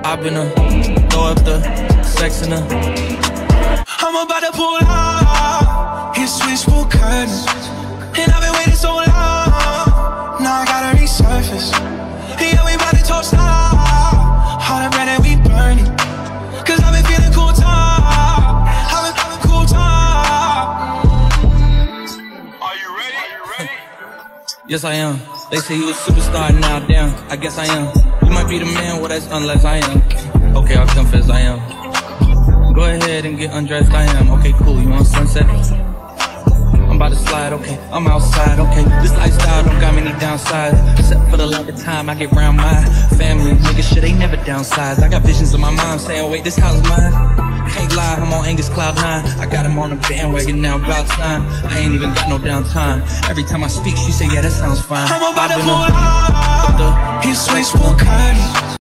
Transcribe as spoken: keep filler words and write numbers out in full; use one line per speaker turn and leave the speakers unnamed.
I've been a throw up the sex in her. I'm about to pull out his switchboard curtains, and I've been waiting so long. Now I gotta resurface. Yeah, we about to toast now. All the bread that we burning, cause I've been feeling cool top. I've been feeling cool top.
Are you ready? Are you ready?
Yes, I am. They say you a superstar now, damn. I guess I am. You might be the man, well that's unless I am. Okay, I'll confess I am. Go ahead and get undressed, I am. Okay, cool, you want sunset? I'm about to slide, okay, I'm outside, okay. This lifestyle don't got many downsides, except for the lack of time I get around my family. Nigga shit ain't never downsides. I got visions of my mom saying, wait, this house is mine. Can't lie, I'm on Angus Cloud nine. I got him on the bandwagon now, about time. I ain't even got no downtime. Every time I speak, she say, yeah, that sounds fine. I'm about to pull out the his switchboard curtains.